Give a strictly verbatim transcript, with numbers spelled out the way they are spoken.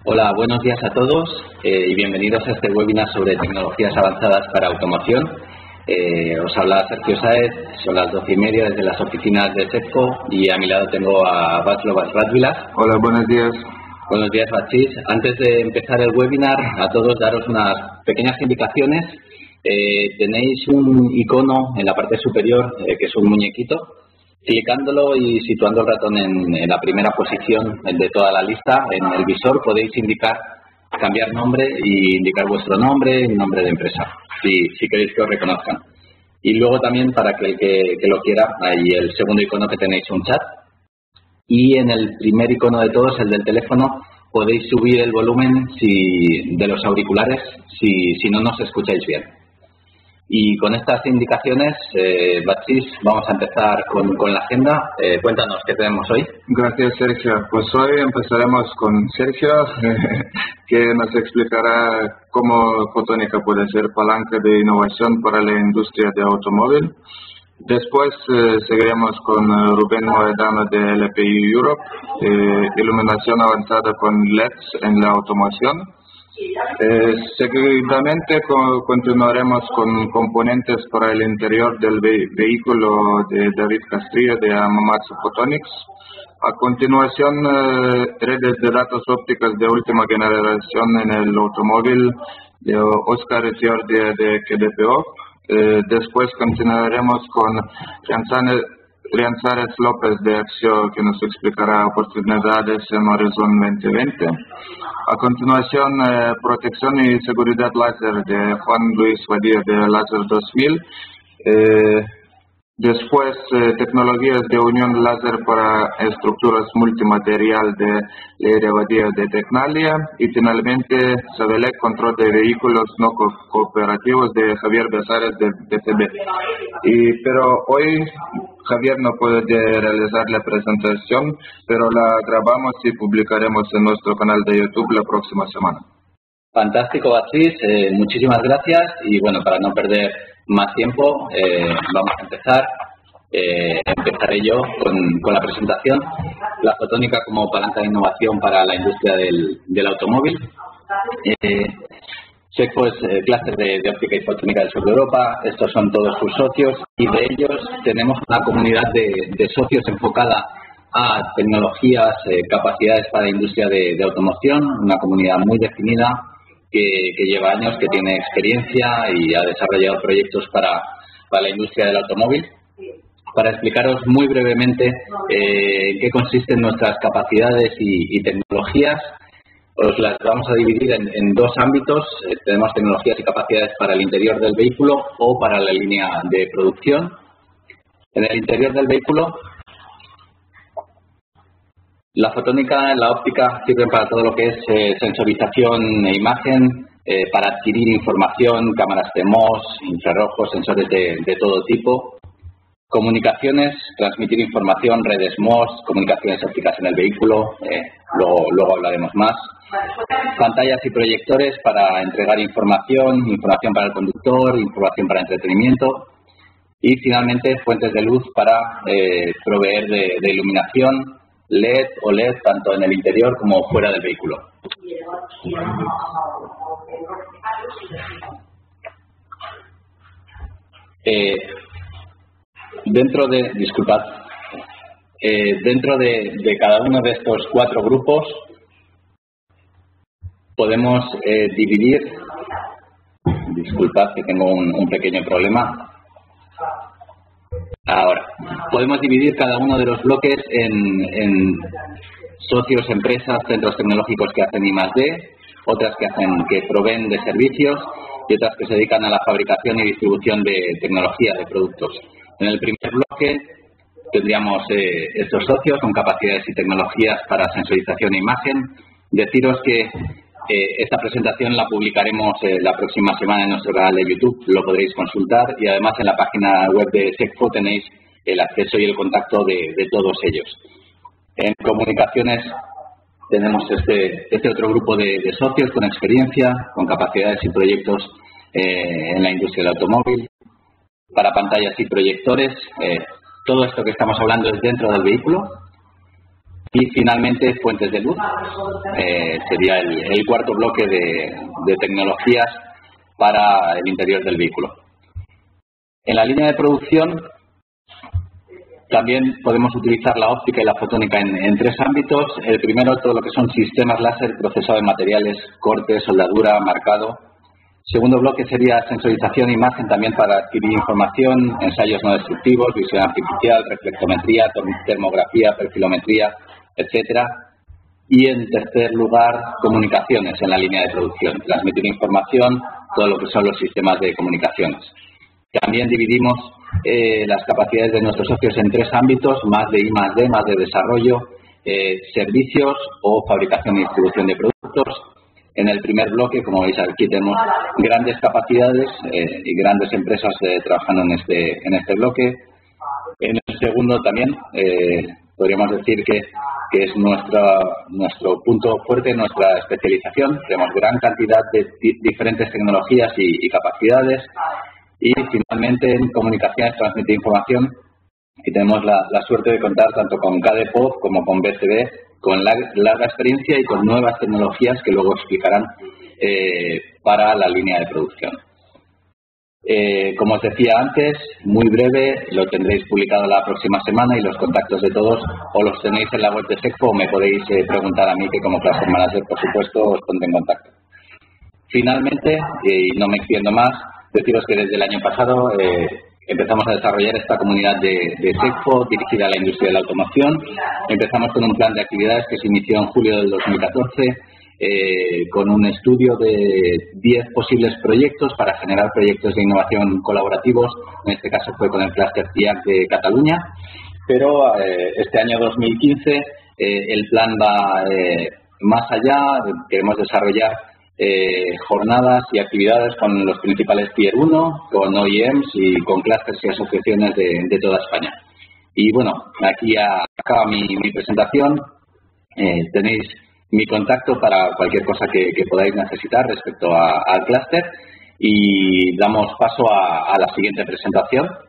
Hola, buenos días a todos eh, y bienvenidos a este webinar sobre tecnologías avanzadas para automoción. Eh, os habla Sergio Sáez, son las doce y media desde las oficinas de SECFO y a mi lado tengo a Václav Radvilas. Hola, buenos días. Buenos días, Bachis. Antes de empezar el webinar, a todos daros unas pequeñas indicaciones. Eh, tenéis un icono en la parte superior eh, que es un muñequito. Clicándolo y situando el ratón en, en la primera posición de toda la lista, en el visor podéis indicar, cambiar nombre y indicar vuestro nombre y nombre de empresa, si, si queréis que os reconozcan. Y luego también, para que el que, que lo quiera, hay el segundo icono que tenéis un chat. Y en el primer icono de todos, el del teléfono, podéis subir el volumen si, de los auriculares si, si no nos escucháis bien. Y con estas indicaciones, eh, Bachis, vamos a empezar con, con la agenda. Eh, cuéntanos, ¿qué tenemos hoy? Gracias, Sergio. Pues hoy empezaremos con Sergio, que nos explicará cómo Fotónica puede ser palanca de innovación para la industria de automóvil. Después eh, seguiremos con Rubén Moedano de L P I Europe, eh, iluminación avanzada con L E Ds en la automoción. Eh, seguidamente co continuaremos con componentes para el interior del ve vehículo de David Castrillo de Amamatsu Photonics. A continuación, eh, redes de datos ópticas de última generación en el automóvil de Oscar Etiordia de K D P O. Eh, después continuaremos con Rianzares López de Axio, que nos explicará oportunidades en Horizon veinte veinte. A continuación, eh, protección y seguridad láser de Juan Luis Vadillo de Láser dos mil. Eh, después, eh, tecnologías de unión láser para estructuras multimaterial de Leire Vadillo de Tecnalia. Y finalmente, Savelec, control de vehículos no co cooperativos de Javier Besares de P C B. Y, pero hoy Javier no puede realizar la presentación, pero la grabamos y publicaremos en nuestro canal de YouTube la próxima semana. Fantástico, Bachis. Eh, muchísimas gracias. Y bueno, para no perder más tiempo, eh, vamos a empezar. Eh, empezaré yo con, con la presentación. La fotónica como palanca de innovación para la industria del, del automóvil. Eh, SECFO es eh, clúster de, de óptica y fotónica del sur de Europa. Estos son todos sus socios y de ellos tenemos una comunidad de, de socios enfocada a tecnologías, eh, capacidades para la industria de, de automoción, una comunidad muy definida que, que lleva años, que tiene experiencia y ha desarrollado proyectos para, para la industria del automóvil. Para explicaros muy brevemente eh, en qué consisten nuestras capacidades y, y tecnologías, os las vamos a dividir en, en dos ámbitos. Eh, tenemos tecnologías y capacidades para el interior del vehículo o para la línea de producción. En el interior del vehículo, la fotónica, la óptica sirven para todo lo que es eh, sensorización e imagen, eh, para adquirir información, cámaras de M O S, infrarrojos, sensores de, de todo tipo. Comunicaciones, transmitir información, redes M O S, comunicaciones ópticas en el vehículo, eh, luego, luego hablaremos más. Pantallas y proyectores para entregar información, información para el conductor, información para entretenimiento. Y finalmente, fuentes de luz para eh, proveer de, de iluminación, L E D o L E D, tanto en el interior como fuera del vehículo. Eh, dentro de, disculpad, eh, dentro de, de cada uno de estos cuatro grupos podemos eh, dividir, disculpad que tengo un, un pequeño problema, ahora, podemos dividir cada uno de los bloques en, en socios, empresas, centros tecnológicos que hacen I más D, otras que hacen, que proveen de servicios y otras que se dedican a la fabricación y distribución de tecnología, de productos. En el primer bloque tendríamos eh, estos socios con capacidades y tecnologías para sensorización e imagen. Deciros que Eh, esta presentación la publicaremos eh, la próxima semana en nuestro canal de YouTube, lo podréis consultar y además en la página web de SECFO tenéis el acceso y el contacto de, de todos ellos. En comunicaciones tenemos este, este otro grupo de, de socios con experiencia, con capacidades y proyectos eh, en la industria del automóvil. Para pantallas y proyectores, eh, todo esto que estamos hablando es dentro del vehículo. Y finalmente fuentes de luz, eh, sería el, el cuarto bloque de, de tecnologías para el interior del vehículo. En la línea de producción también podemos utilizar la óptica y la fotónica en, en tres ámbitos. El primero, todo lo que son sistemas láser, procesado de materiales, corte, soldadura, marcado. Segundo bloque sería sensorización e imagen también para adquirir información, ensayos no destructivos, visión artificial, reflectometría, termografía, perfilometría, etcétera. Y en tercer lugar, comunicaciones en la línea de producción, transmitir información, todo lo que son los sistemas de comunicaciones. También dividimos eh, las capacidades de nuestros socios en tres ámbitos, más de I más D, más de desarrollo, eh, servicios o fabricación y distribución de productos. En el primer bloque, como veis aquí, tenemos grandes capacidades eh, y grandes empresas eh, trabajando en este, en este bloque. En el segundo también eh, podríamos decir que, que es nuestra, nuestro punto fuerte, nuestra especialización. Tenemos gran cantidad de di- diferentes tecnologías y, y capacidades. Y finalmente en comunicaciones, transmitir información. Y tenemos la, la suerte de contar tanto con K D P O F como con B C D, con larga, larga experiencia y con nuevas tecnologías que luego explicarán eh, para la línea de producción. Eh, como os decía antes, muy breve, lo tendréis publicado la próxima semana y los contactos de todos o los tenéis en la web de SECFO o me podéis eh, preguntar a mí, que como Cluster Manager, por supuesto, os pondré en contacto. Finalmente, y no me extiendo más, deciros que desde el año pasado eh, empezamos a desarrollar esta comunidad de, de SECFO dirigida a la industria de la automoción. Empezamos con un plan de actividades que se inició en julio del dos mil catorce eh, con un estudio de diez posibles proyectos para generar proyectos de innovación colaborativos. En este caso fue con el Cluster T I A C de Cataluña. Pero eh, este año dos mil quince eh, el plan va eh, más allá. Queremos desarrollar Eh, jornadas y actividades con los principales Tier uno, con O E Ms y con clusters y asociaciones de, de toda España. Y bueno, aquí acaba mi, mi presentación. Eh, tenéis mi contacto para cualquier cosa que, que podáis necesitar respecto a, al clúster y damos paso a, a la siguiente presentación.